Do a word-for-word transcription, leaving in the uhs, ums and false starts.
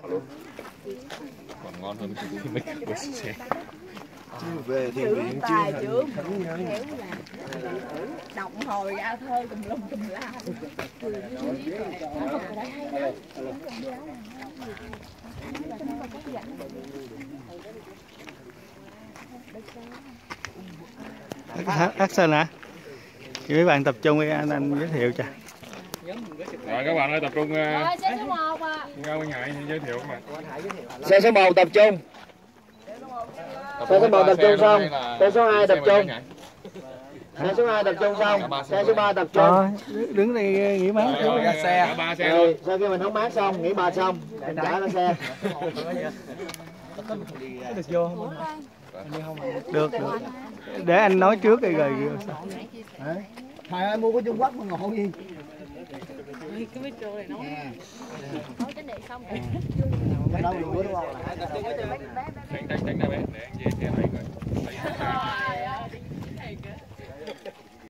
Còn ngon hơn mấy cái bữa xe. Về thì chữ tài chữ khéo là động hồi ra thơ tùm lum tùm la. Action hả? Thì mấy bạn tập trung đi, anh anh giới thiệu cho. Rồi các bạn ơi, tập trung. Rồi xe số một à. Ngao Văn Hải giới thiệu các bạn. xe số một tập trung. Xe số một tập trung xong. Xe số hai tập trung. Xe số hai tập trung xong. Xe số ba tập trung. Ờ, đứng đây nghỉ mát. Rồi, ra xe. Ba xe rồi. Sau khi mình hóng mát xong, nghỉ ba xong, mình trả lên xe. Được vô không? Được, được. Để anh nói trước rồi rồi. Thầy ơi, mua của Trung Quốc mà ngộ gì? Cái micro này nó nói cái này xong rồi. Đâu được đúng không? Tránh tránh tránh ra bé để anh về xe này coi.